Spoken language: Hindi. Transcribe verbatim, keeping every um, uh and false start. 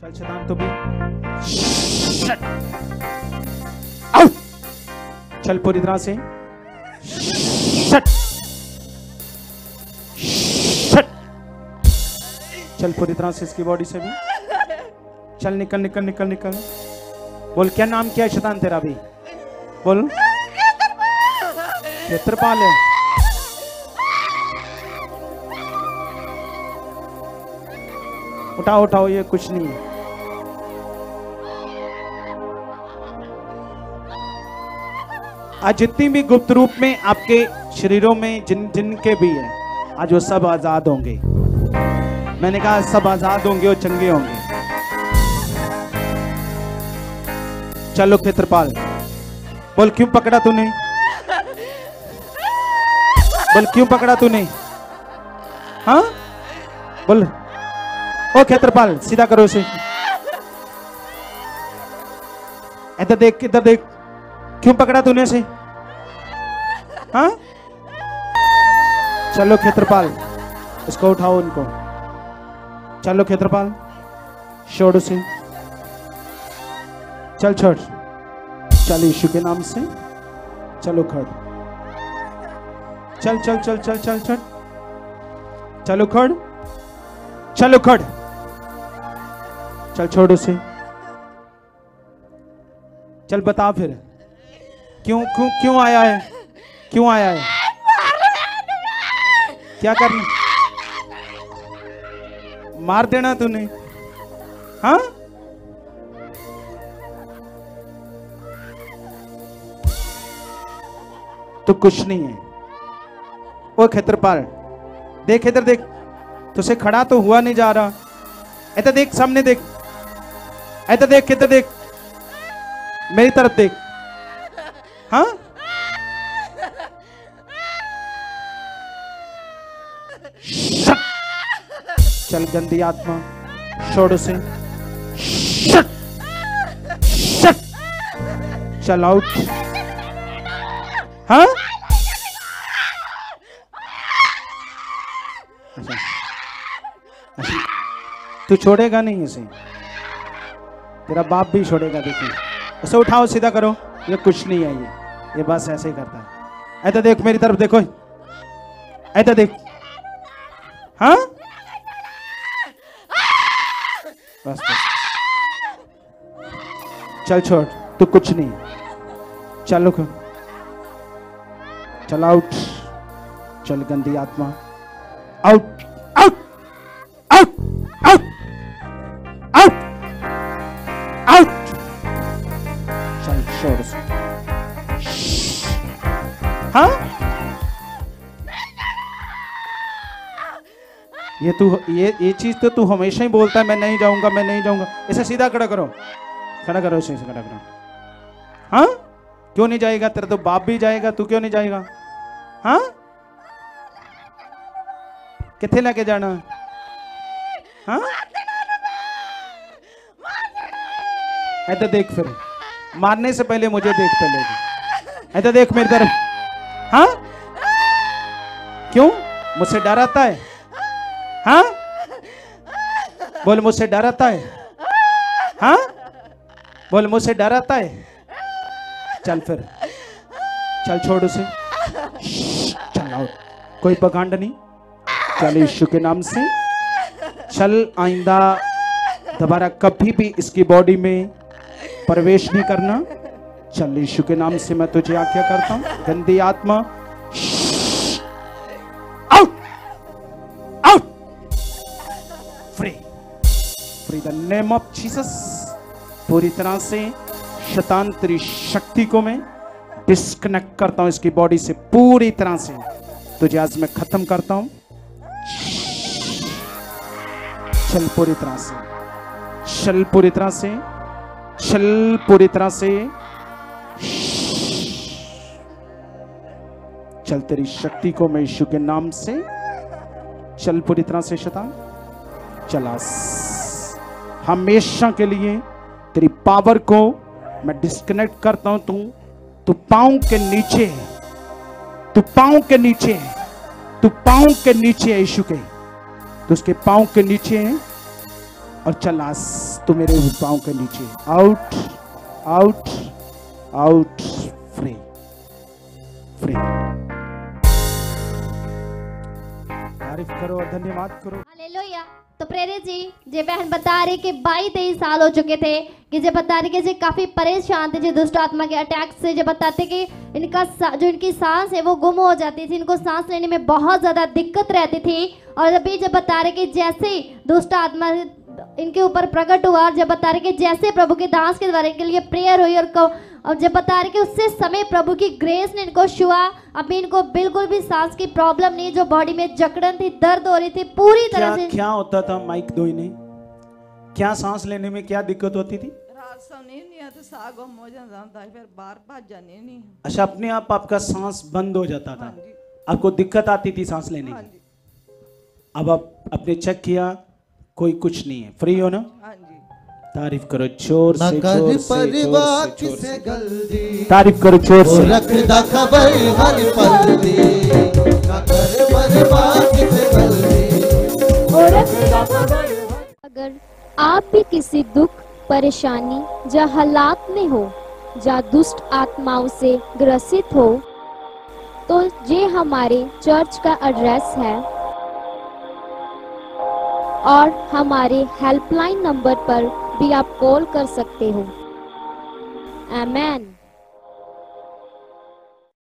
चल शैतान तो भी शट आउट। चल पूरी तरह से शट शट। चल पूरी तरह से इसकी बॉडी से भी चल। निकल निकल निकल निकल। बोल क्या नाम क्या है शैतान तेरा भी? बोल। क्षेत्रपाल है। उठाओ उठाओ, ये कुछ नहीं है। आज जितनी भी गुप्त रूप में आपके शरीरों में जिन जिनके भी है, आज वो सब आजाद होंगे। मैंने कहा सब आजाद होंगे और चंगे होंगे। चलो क्षेत्रपाल। बोल क्यों पकड़ा तूने? बोल क्यों पकड़ा तूने? हाँ बोल। ओ क्षेत्रपाल सीधा करो इसे। इधर देख, इधर देख। क्यों पकड़ा तूने इसे? हाँ चलो क्षेत्रपाल, इसको उठाओ उनको। चलो क्षेत्रपाल छोड़ उसे। चल छोड़। चल यीशु के नाम से। चलो खड़। चल चल चल चल चल चल। चलो खड़। चलो खड़। चल छोड़ उसे। चल बता फिर क्यों क्यों क्यों आया है? क्यों आया है? क्या करना? मार देना तूने? हाँ तो कुछ नहीं है। ओ क्षेत्रपाल देख, इधर देख। तुझसे खड़ा तो हुआ नहीं जा रहा। इधर देख, सामने देख। इधर देख, इधर देख, मेरी तरफ देख। हाँ चल गंदी आत्मा छोड़ उसे। चल आउट। हाँ अच्छा, अच्छा। तू छोड़ेगा नहीं इसे, तेरा बाप भी छोड़ेगा। देखिए उसे उठाओ, सीधा करो। ये कुछ नहीं है, ये ये बस ऐसे ही करता है। ऐसा देख, मेरी तरफ देखो, ऐसा देख। हाँ बस बस। चल छोड़, तू कुछ नहीं। चल रुक। चल आउट। चल गंदी आत्मा out out out out out out. चल छोड़ से। हाँ ये तू ये ये चीज तो तू हमेशा ही बोलता है, मैं नहीं जाऊंगा, मैं नहीं जाऊंगा। इसे सीधा खड़ा करो, खड़ा करो इसे, खड़ा करो। हाँ क्यों नहीं जाएगा? तेरा तो बाप भी जाएगा, तू क्यों नहीं जाएगा? हाँ किथे लेके जाना? हाँ ऐसा देख, फिर मारने से पहले मुझे देख पहले। ऐसा देख मेरी तरफ। हाँ क्यों मुझसे डर आता है? हाँ बोल मुझसे डर आता है? हाँ बोल मुझसे डर आता है? चल फिर, चल छोड़ उसे। चल आओ, कोई पगांड नहीं। चल यीशु के नाम से चल। आइंदा दोबारा कभी भी इसकी बॉडी में प्रवेश नहीं करना। चल यीशु के नाम से मैं तुझे आज्ञा करता हूं, गंदी आत्मा out out. Free free the name of Jesus. पूरी तरह से शैतान तेरी शक्ति को मैं डिस्कनेक्ट करता हूं इसकी बॉडी से। पूरी तरह से तुझे आज मैं खत्म करता हूं। चल पूरी तरह से, चल पूरी तरह से, चल पूरी तरह से। चल तेरी शक्ति को मैं यीशु के नाम से, चल पूरी तरह से शैतान चला। हमेशा के लिए तेरी पावर को मैं डिस्कनेक्ट करता हूं। तू तू पांव के नीचे है, तू पांव के नीचे है, तू पांव के नीचे है यीशु के। तो उसके पांव के नीचे है। और चल आज तू मेरे पाँव के नीचे। Out out out, free free. तारीफ करो और धन्यवाद करो। हालेलुया। तो प्रेरित जी जे बहन बता रही कि बाईस तेईस साल हो चुके थे, कि जे बता रही कि जे काफी परेशान थे, जो दुष्ट आत्मा के अटैक से, जो बताते कि इनका जो इनकी सांस है वो गुम हो जाती थी, इनको सांस लेने में बहुत ज्यादा दिक्कत रहती थी। और अभी जब बता रहे कि जैसे ही दुष्ट आत्मा इनके ऊपर प्रकट हुआ, और जब बता रहे कि जैसे प्रभु के दास के द्वारा इनके लिए प्रेयर हुई, और और जब बता रहे कि उससे समय प्रभु की ग्रेस ने इनको छुआ, अभी इनको बिल्कुल भी सांस की प्रॉब्लम नहीं, जो बॉडी में जकड़न थी, दर्द हो रही थी पूरी तरह से। क्या होता था माइक दो ही नहीं, क्या सांस लेने में क्या दिक्कत होती थी? फिर बार बार जाने नहीं। अच्छा, अपने आप आपका सांस बंद हो जाता था, आपको दिक्कत आती थी सांस लेने की। अब आप अपने चेक किया, कोई कुछ नहीं है, फ्री हो ना? तारीफ करो जोर से, जोर से, जोर से, जोर। तारीफ करो जोर से। रखदा खबर हर पल दी, ना कर बर्बाद किसे गल दी, ओ रखदा खबर। अगर आप भी किसी दुख, परेशानी या हालात में हो, या दुष्ट आत्माओं से ग्रसित हो, तो ये हमारे चर्च का एड्रेस है और हमारे हेल्पलाइन नंबर पर भी आप कॉल कर सकते हो। आमेन।